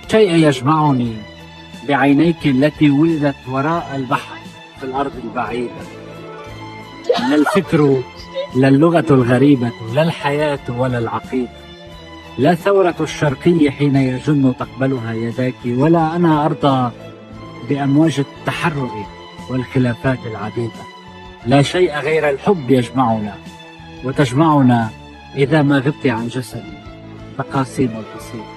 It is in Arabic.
شيء يجمعني بعينيك التي ولدت وراء البحر في الأرض البعيدة. لا الفكر، لا اللغة الغريبة، لا الحياة ولا العقيدة، لا ثورة الشرقي حين يجن تقبلها يداك، ولا أنا أرضى بأمواج التحرر والخلافات العديدة. لا شيء غير الحب يجمعنا، وتجمعنا إذا ما غبت عن جسدي تقاسيم القصيدة.